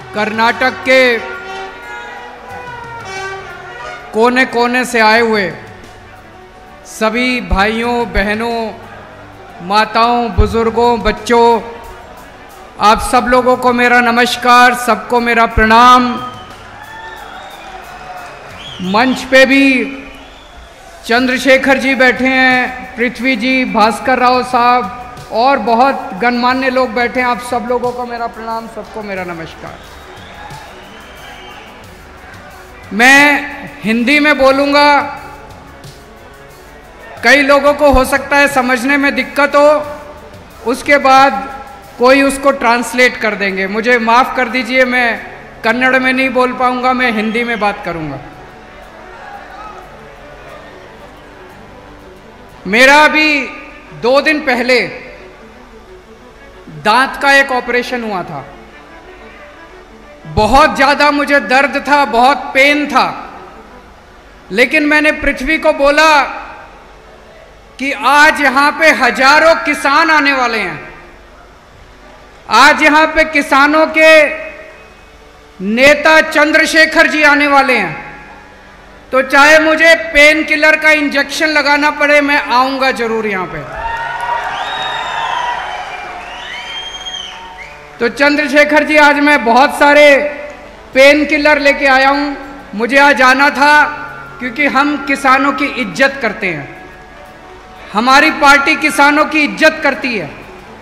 कर्नाटक के कोने कोने से आए हुए सभी भाइयों बहनों, माताओं, बुजुर्गों, बच्चों, आप सब लोगों को मेरा नमस्कार, सबको मेरा प्रणाम। मंच पे भी चंद्रशेखर जी बैठे हैं, पृथ्वी जी, भास्कर राव साहब और बहुत गणमान्य लोग बैठे हैं। आप सब लोगों को मेरा प्रणाम, सबको मेरा नमस्कार। मैं हिंदी में बोलूँगा, कई लोगों को हो सकता है समझने में दिक्कत हो, उसके बाद कोई उसको ट्रांसलेट कर देंगे। मुझे माफ़ कर दीजिए, मैं कन्नड़ में नहीं बोल पाऊँगा, मैं हिंदी में बात करूँगा। मेरा अभी 2 दिन पहले दांत का एक ऑपरेशन हुआ था। बहुत ज़्यादा मुझे दर्द था, बहुत पेन था, लेकिन मैंने पृथ्वी को बोला कि आज यहाँ पे हजारों किसान आने वाले हैं, आज यहाँ पे किसानों के नेता चंद्रशेखर जी आने वाले हैं, तो चाहे मुझे पेन किलर का इंजेक्शन लगाना पड़े, मैं आऊंगा जरूर यहाँ पे। तो चंद्रशेखर जी, आज मैं बहुत सारे पेन किलर लेके आया हूँ। मुझे आज आना था क्योंकि हम किसानों की इज्जत करते हैं, हमारी पार्टी किसानों की इज्जत करती है।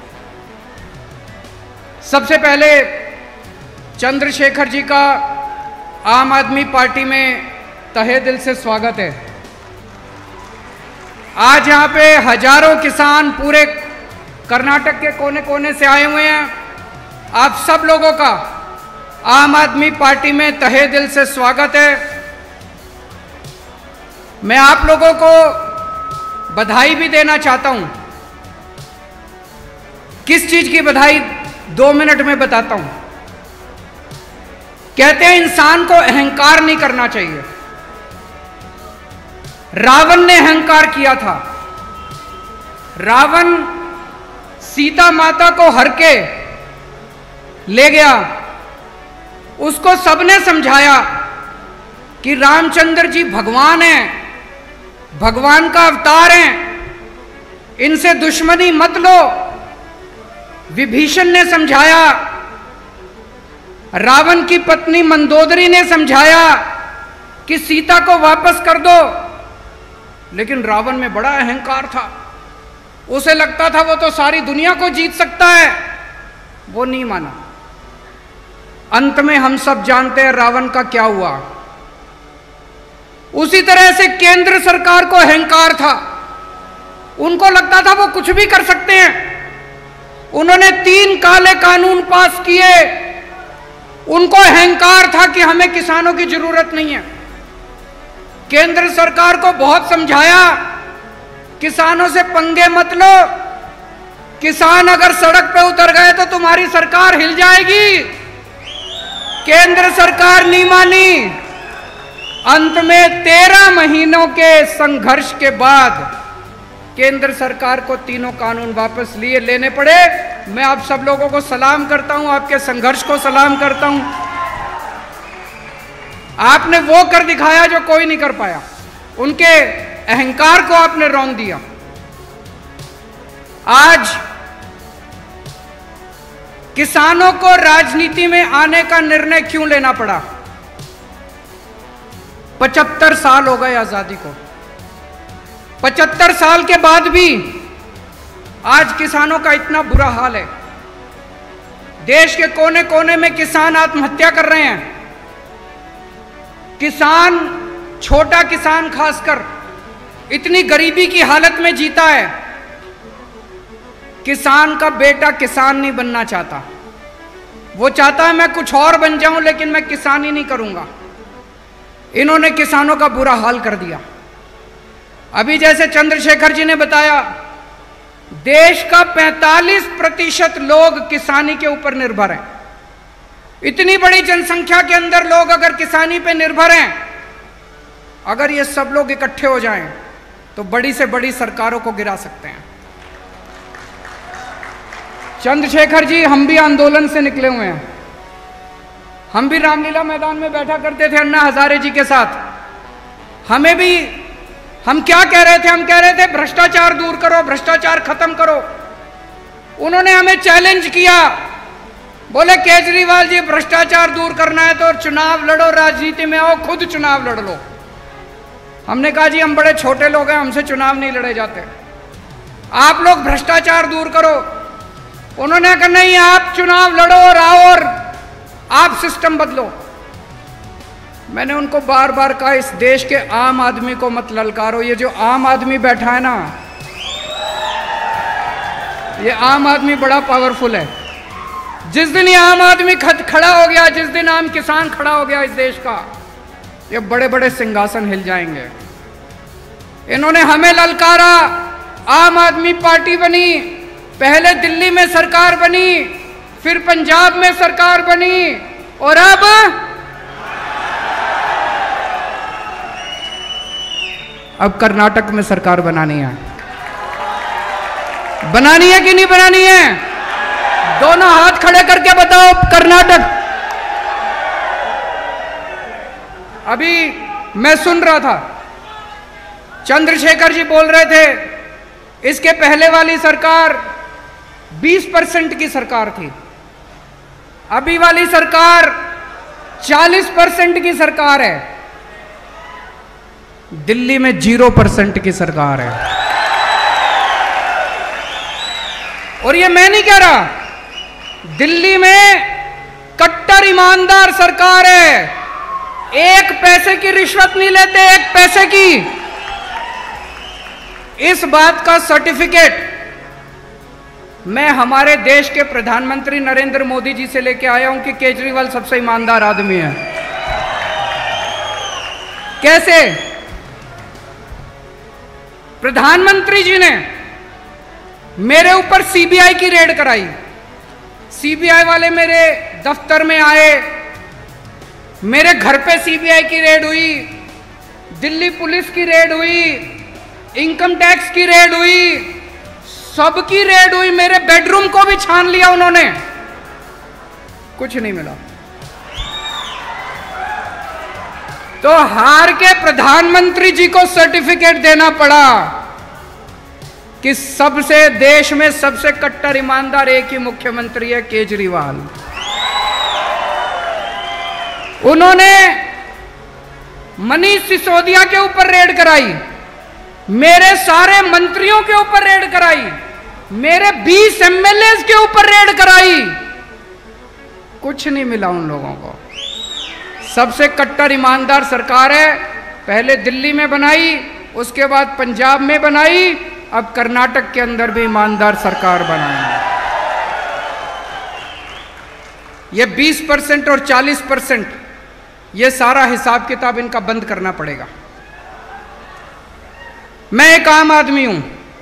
सबसे पहले चंद्रशेखर जी का आम आदमी पार्टी में तहे दिल से स्वागत है। आज यहाँ पे हजारों किसान पूरे कर्नाटक के कोने कोने से आए हुए हैं। आप सब लोगों का आम आदमी पार्टी में तहे दिल से स्वागत है। मैं आप लोगों को बधाई भी देना चाहता हूं। किस चीज की बधाई, 2 मिनट में बताता हूं। कहते हैं इंसान को अहंकार नहीं करना चाहिए। रावण ने अहंकार किया था। रावण सीता माता को हर के ले गया, उसको सबने समझाया कि रामचंद्र जी भगवान हैं, भगवान का अवतार हैं, इनसे दुश्मनी मत लो। विभीषण ने समझाया, रावण की पत्नी मंदोदरी ने समझाया कि सीता को वापस कर दो, लेकिन रावण में बड़ा अहंकार था। उसे लगता था वो तो सारी दुनिया को जीत सकता है, वो नहीं माना। अंत में हम सब जानते हैं रावण का क्या हुआ। उसी तरह से केंद्र सरकार को अहंकार था, उनको लगता था वो कुछ भी कर सकते हैं। उन्होंने 3 काले कानून पास किए, उनको अहंकार था कि हमें किसानों की जरूरत नहीं है। केंद्र सरकार को बहुत समझाया, किसानों से पंगे मत लो, किसान अगर सड़क पे उतर गए तो तुम्हारी सरकार हिल जाएगी। केंद्र सरकार नहीं मानी। अंत में 13 महीनों के संघर्ष के बाद केंद्र सरकार को 3 कानून वापस लेने पड़े। मैं आप सब लोगों को सलाम करता हूं, आपके संघर्ष को सलाम करता हूं। आपने वो कर दिखाया जो कोई नहीं कर पाया, उनके अहंकार को आपने रौंद दिया। आज किसानों को राजनीति में आने का निर्णय क्यों लेना पड़ा? 75 साल हो गए आजादी को। 75 साल के बाद भी आज किसानों का इतना बुरा हाल है। देश के कोने कोने में किसान आत्महत्या कर रहे हैं। किसान, छोटा किसान खासकर, इतनी गरीबी की हालत में जीता है। किसान का बेटा किसान नहीं बनना चाहता, वो चाहता है मैं कुछ और बन जाऊं, लेकिन मैं किसान ही नहीं करूंगा। इन्होंने किसानों का बुरा हाल कर दिया। अभी जैसे चंद्रशेखर जी ने बताया, देश का 45% लोग किसानी के ऊपर निर्भर हैं। इतनी बड़ी जनसंख्या के अंदर लोग अगर किसानी पे निर्भर हैं, अगर ये सब लोग इकट्ठे हो जाएं तो बड़ी से बड़ी सरकारों को गिरा सकते हैं। चंद्रशेखर जी, हम भी आंदोलन से निकले हुए हैं। हम भी रामलीला मैदान में बैठा करते थे अन्ना हजारे जी के साथ। हमें भी, हम क्या कह रहे थे? हम कह रहे थे भ्रष्टाचार दूर करो, भ्रष्टाचार खत्म करो। उन्होंने हमें चैलेंज किया, बोले केजरीवाल जी भ्रष्टाचार दूर करना है तो चुनाव लड़ो, राजनीति में आओ, खुद चुनाव लड़ लो। हमने कहा जी हम बड़े छोटे लोग हैं, हमसे चुनाव नहीं लड़े जाते, आप लोग भ्रष्टाचार दूर करो। उन्होंने कहा नहीं, आप चुनाव लड़ो और आओ और आप सिस्टम बदलो। मैंने उनको बार बार कहा इस देश के आम आदमी को मत ललकारो। ये जो आम आदमी बैठा है ना, ये आम आदमी बड़ा पावरफुल है। जिस दिन ये आम आदमी खड़ा हो गया, जिस दिन आम किसान खड़ा हो गया इस देश का, ये बड़े बड़े सिंहासन हिल जाएंगे। इन्होंने हमें ललकारा, आम आदमी पार्टी बनी, पहले दिल्ली में सरकार बनी, फिर पंजाब में सरकार बनी और अब कर्नाटक में सरकार बनानी है। बनानी है कि नहीं बनानी है? दोनों हाथ खड़े करके बताओ कर्नाटक। अभी मैं सुन रहा था, चंद्रशेखर जी बोल रहे थे इसके पहले वाली सरकार 20% की सरकार थी, अभी वाली सरकार 40% की सरकार है, दिल्ली में 0% की सरकार है। और ये मैं नहीं कह रहा, दिल्ली में कट्टर ईमानदार सरकार है, एक पैसे की रिश्वत नहीं लेते, एक पैसे की। इस बात का सर्टिफिकेट मैं हमारे देश के प्रधानमंत्री नरेंद्र मोदी जी से लेके आया हूं कि केजरीवाल सबसे ईमानदार आदमी है। कैसे? प्रधानमंत्री जी ने मेरे ऊपर सीबीआई की रेड कराई, सीबीआई वाले मेरे दफ्तर में आए, मेरे घर पे सीबीआई की रेड हुई, दिल्ली पुलिस की रेड हुई, इनकम टैक्स की रेड हुई, सबकी रेड हुई, मेरे बेडरूम को भी छान लिया उन्होंने, कुछ नहीं मिला। तो हार के प्रधानमंत्री जी को सर्टिफिकेट देना पड़ा कि सबसे देश में सबसे कट्टर ईमानदार एक ही मुख्यमंत्री है, केजरीवाल। उन्होंने मनीष सिसोदिया के ऊपर रेड कराई, मेरे सारे मंत्रियों के ऊपर रेड कराई, मेरे 20 एमएलए के ऊपर रेड कराई, कुछ नहीं मिला उन लोगों को। सबसे कट्टर ईमानदार सरकार है, पहले दिल्ली में बनाई, उसके बाद पंजाब में बनाई, अब कर्नाटक के अंदर भी ईमानदार सरकार बनाएंगे। ये 20% और 40%, ये सारा हिसाब किताब इनका बंद करना पड़ेगा। मैं एक आम आदमी हूं,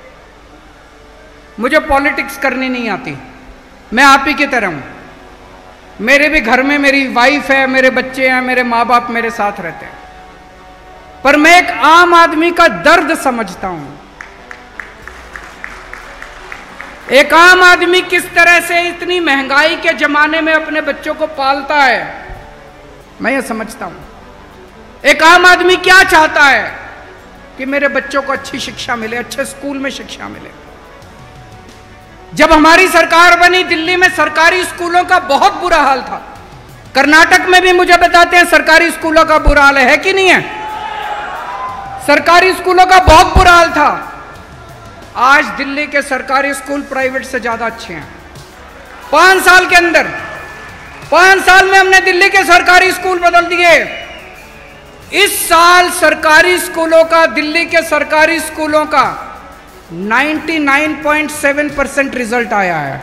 मुझे पॉलिटिक्स करनी नहीं आती, मैं आप ही की तरह हूं। मेरे भी घर में मेरी वाइफ है, मेरे बच्चे हैं, मेरे माँ बाप मेरे साथ रहते हैं, पर मैं एक आम आदमी का दर्द समझता हूं। एक आम आदमी किस तरह से इतनी महंगाई के जमाने में अपने बच्चों को पालता है, मैं ये समझता हूं। एक आम आदमी क्या चाहता है कि मेरे बच्चों को अच्छी शिक्षा मिले, अच्छे स्कूल में शिक्षा मिले। जब हमारी सरकार बनी, दिल्ली में सरकारी स्कूलों का बहुत बुरा हाल था, कर्नाटक में भी मुझे बताते हैं सरकारी स्कूलों का बुरा हाल है कि नहीं है? सरकारी स्कूलों का बहुत बुरा हाल था। आज दिल्ली के सरकारी स्कूल प्राइवेट से ज्यादा अच्छे हैं। 5 साल के अंदर, 5 साल में हमने दिल्ली के सरकारी स्कूल बदल दिए। इस साल सरकारी स्कूलों का, दिल्ली के सरकारी स्कूलों का 99.7% रिजल्ट आया है।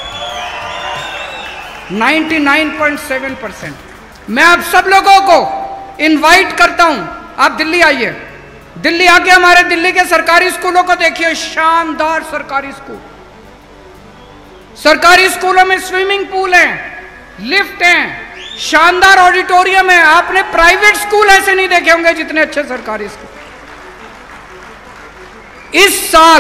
99.7%। मैं आप सब लोगों को इनवाइट करता हूं, आप दिल्ली आइए, दिल्ली आके हमारे दिल्ली के सरकारी स्कूलों को देखिए, शानदार सरकारी स्कूल। सरकारी स्कूलों में स्विमिंग पूल है, लिफ्ट हैं, शानदार ऑडिटोरियम है। आपने प्राइवेट स्कूल ऐसे नहीं देखे होंगे जितने अच्छे सरकारी स्कूल। इस साल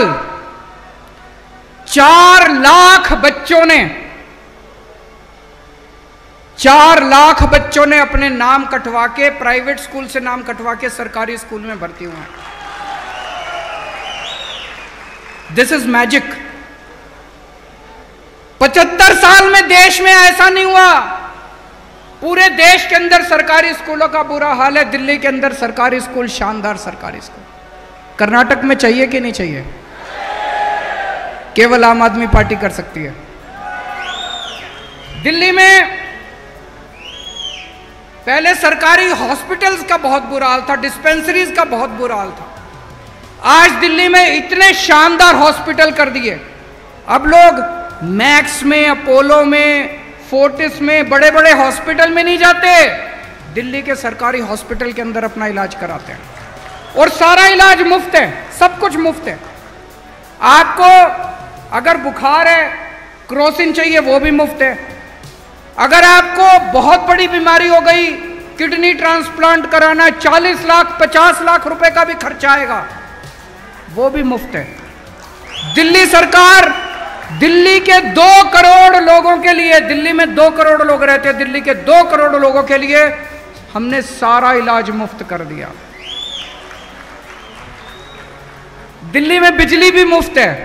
4 लाख बच्चों ने 4 लाख बच्चों ने अपने नाम कटवा के, प्राइवेट स्कूल से नाम कटवा के सरकारी स्कूल में भर्ती हुए हैं। This is magic. 75 साल में देश में ऐसा नहीं हुआ। पूरे देश के अंदर सरकारी स्कूलों का बुरा हाल है। दिल्ली के अंदर सरकारी स्कूल, शानदार सरकारी स्कूल। कर्नाटक में चाहिए कि नहीं चाहिए? केवल आम आदमी पार्टी कर सकती है। दिल्ली में पहले सरकारी हॉस्पिटल्स का बहुत बुरा हाल था, डिस्पेंसरीज का बहुत बुरा हाल था। आज दिल्ली में इतने शानदार हॉस्पिटल कर दिए। अब लोग मैक्स में, अपोलो में, फोर्टिस में, बड़े बड़े हॉस्पिटल में नहीं जाते, दिल्ली के सरकारी हॉस्पिटल के अंदर अपना इलाज कराते हैं। और सारा इलाज मुफ्त है, सब कुछ मुफ्त है। आपको अगर बुखार है, क्रोसिन चाहिए, वो भी मुफ्त है। अगर आपको बहुत बड़ी बीमारी हो गई, किडनी ट्रांसप्लांट कराना, 40 लाख 50 लाख रुपए का भी खर्चा आएगा, वो भी मुफ्त है। दिल्ली सरकार दिल्ली के 2 करोड़ लोगों के लिए, दिल्ली में 2 करोड़ लोग रहते हैं, दिल्ली के 2 करोड़ लोगों के लिए हमने सारा इलाज मुफ्त कर दिया। दिल्ली में बिजली भी मुफ्त है।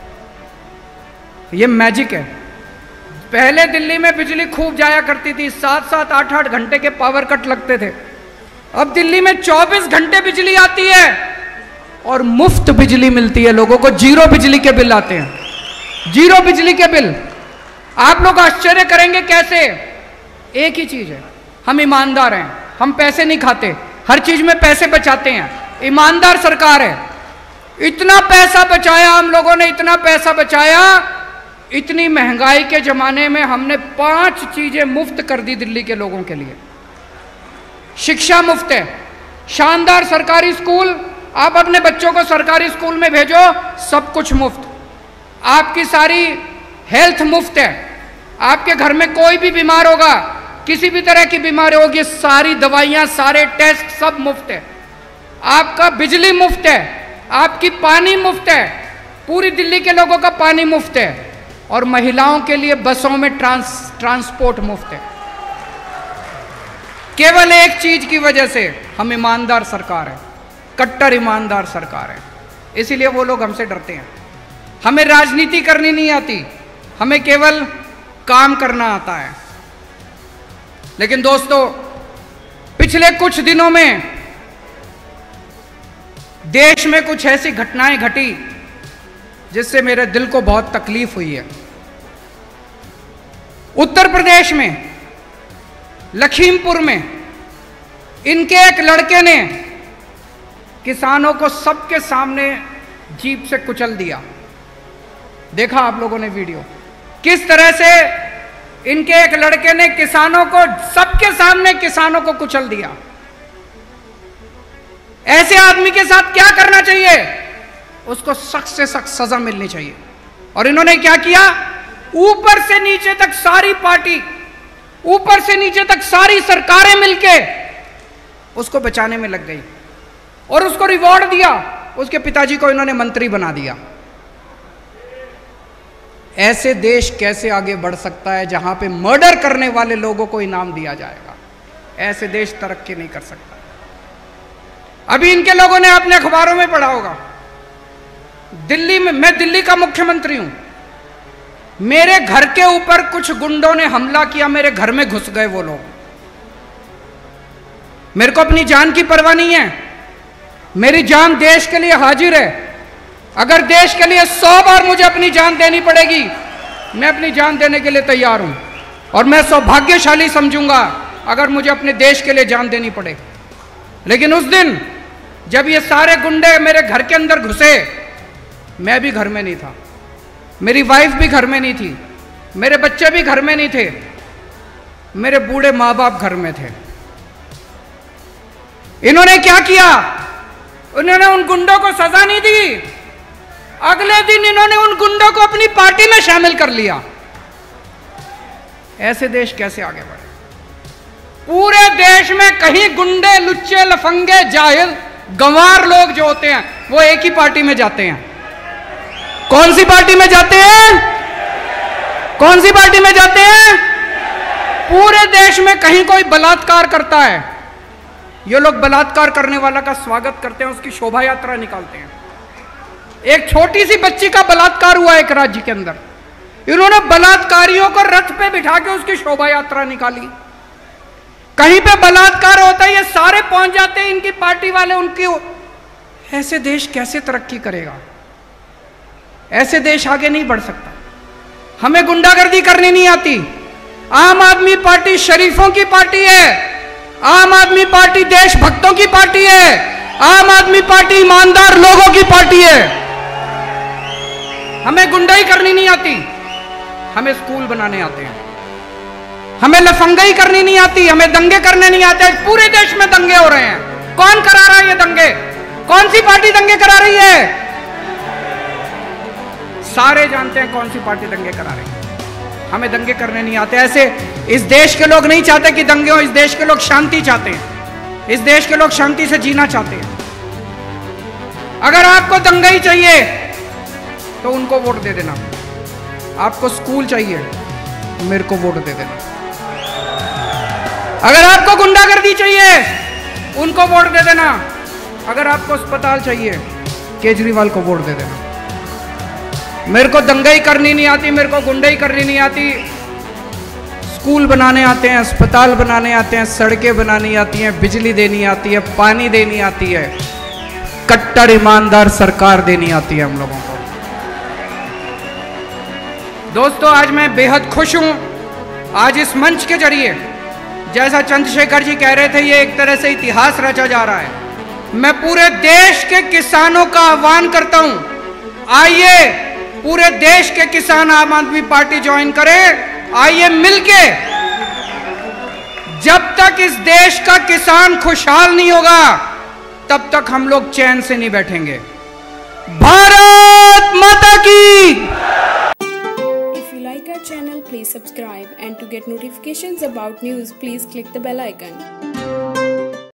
ये मैजिक है। पहले दिल्ली में बिजली खूब जाया करती थी, 7-7 8-8 घंटे के पावर कट लगते थे। अब दिल्ली में 24 घंटे बिजली आती है और मुफ्त बिजली मिलती है लोगों को। 0 बिजली के बिल आते हैं, 0 बिजली के बिल। आप लोग आश्चर्य करेंगे कैसे। एक ही चीज है, हम ईमानदार हैं, हम पैसे नहीं खाते, हर चीज में पैसे बचाते हैं, ईमानदार सरकार है। इतना पैसा बचाया हम लोगों ने, इतना पैसा बचाया। इतनी महंगाई के जमाने में हमने 5 चीजें मुफ्त कर दी दिल्ली के लोगों के लिए। शिक्षा मुफ्त है, शानदार सरकारी स्कूल, आप अपने बच्चों को सरकारी स्कूल में भेजो, सब कुछ मुफ्त। आपकी सारी हेल्थ मुफ्त है। आपके घर में कोई भी बीमार होगा, किसी भी तरह की बीमारी होगी, सारी दवाइयां, सारे टेस्ट सब मुफ्त है। आपका बिजली मुफ्त है, आपकी पानी मुफ्त है, पूरी दिल्ली के लोगों का पानी मुफ्त है। और महिलाओं के लिए बसों में ट्रांसपोर्ट मुफ्त है। केवल एक चीज की वजह से, हम ईमानदार सरकार है, कट्टर ईमानदार सरकार है, इसीलिए वो लोग हमसे डरते हैं। हमें राजनीति करनी नहीं आती, हमें केवल काम करना आता है। लेकिन दोस्तों, पिछले कुछ दिनों में देश में कुछ ऐसी घटनाएं घटी जिससे मेरे दिल को बहुत तकलीफ हुई है। उत्तर प्रदेश में लखीमपुर में इनके एक लड़के ने किसानों को सबके सामने जीप से कुचल दिया। देखा आप लोगों ने वीडियो, किस तरह से इनके एक लड़के ने किसानों को, सबके सामने किसानों को कुचल दिया। ऐसे आदमी के साथ क्या करना चाहिए? उसको सख्त से सख्त सजा मिलनी चाहिए। और इन्होंने क्या किया? ऊपर से नीचे तक सारी पार्टी, ऊपर से नीचे तक सारी सरकारें मिलके उसको बचाने में लग गई और उसको रिवॉर्ड दिया। उसके पिताजी को इन्होंने मंत्री बना दिया। ऐसे देश कैसे आगे बढ़ सकता है जहां पे मर्डर करने वाले लोगों को इनाम दिया जाएगा? ऐसे देश तरक्की नहीं कर सकता। अभी इनके लोगों ने अपने अखबारों में पढ़ा होगा, दिल्ली में, मैं दिल्ली का मुख्यमंत्री हूं, मेरे घर के ऊपर कुछ गुंडों ने हमला किया, मेरे घर में घुस गए वो लोग। मेरे को अपनी जान की परवाह नहीं है, मेरी जान देश के लिए हाजिर है। अगर देश के लिए 100 बार मुझे अपनी जान देनी पड़ेगी, मैं अपनी जान देने के लिए तैयार हूं। और मैं सौभाग्यशाली समझूंगा अगर मुझे अपने देश के लिए जान देनी पड़े। लेकिन उस दिन जब ये सारे गुंडे मेरे घर के अंदर घुसे, मैं भी घर में नहीं था, मेरी वाइफ भी घर में नहीं थी, मेरे बच्चे भी घर में नहीं थे, मेरे बूढ़े माँ बाप घर में थे। इन्होंने क्या किया? उन्होंने उन गुंडों को सजा नहीं दी, अगले दिन इन्होंने उन गुंडों को अपनी पार्टी में शामिल कर लिया। ऐसे देश कैसे आगे बढ़े? पूरे देश में कहीं गुंडे, लुच्चे, लफंगे, जाहिल, गंवार लोग जो होते हैं वो एक ही पार्टी में जाते हैं। कौन सी पार्टी में जाते हैं? कौन सी पार्टी में जाते हैं? पूरे देश में कहीं कोई बलात्कार करता है, ये लोग बलात्कार करने वाला का स्वागत करते हैं, उसकी शोभा यात्रा निकालते हैं। एक छोटी सी बच्ची का बलात्कार हुआ एक राज्य के अंदर, इन्होंने बलात्कारियों को रथ पे बिठा के उसकी शोभा यात्रा निकाली। कहीं पे बलात्कार होता है, ये सारे पहुंच जाते हैं इनकी पार्टी वाले, उनकी। ऐसे देश कैसे तरक्की करेगा? ऐसे देश आगे नहीं बढ़ सकता। हमें गुंडागर्दी करनी नहीं आती। आम आदमी पार्टी शरीफों की पार्टी है, आम आदमी पार्टी देशभक्तों की पार्टी है, आम आदमी पार्टी ईमानदार लोगों की पार्टी है। हमें गुंडाई करनी नहीं आती, हमें स्कूल बनाने आते हैं। हमें लफंगाई करनी नहीं आती, हमें दंगे करने नहीं आते। पूरे देश में दंगे हो रहे हैं, कौन करा रहा है ये दंगे? कौन सी पार्टी दंगे करा रही है? सारे जानते हैं कौन सी पार्टी दंगे करा रही है। हमें दंगे करने नहीं आते। ऐसे इस देश के लोग नहीं चाहते कि दंगे हो, इस देश के लोग शांति चाहते हैं, इस देश के लोग शांति से जीना चाहते हैं। अगर आपको दंगाई चाहिए तो उनको वोट दे देना, आपको स्कूल चाहिए मेरे को वोट दे देना, अगर आपको गुंडागर्दी चाहिए उनको वोट दे देना, अगर आपको अस्पताल चाहिए केजरीवाल को वोट दे देना। मेरे को दंगाई करनी नहीं आती, मेरे को गुंडाई करनी नहीं आती। स्कूल बनाने आते हैं, अस्पताल बनाने आते हैं, सड़कें बनानी आती हैं, बिजली देनी आती है, पानी देनी आती है, कट्टर ईमानदार सरकार देनी आती है हम लोगों को। दोस्तों, आज मैं बेहद खुश हूं। आज इस मंच के जरिए, जैसा चंद्रशेखर जी कह रहे थे, ये एक तरह से इतिहास रचा जा रहा है। मैं पूरे देश के किसानों का आह्वान करता हूं, आइए पूरे देश के किसान आम आदमी पार्टी ज्वाइन करें। आइए मिलके, जब तक इस देश का किसान खुशहाल नहीं होगा तब तक हम लोग चैन से नहीं बैठेंगे। भारत माता की। If you like our channel, please subscribe, and to get notifications about news, please click the bell icon.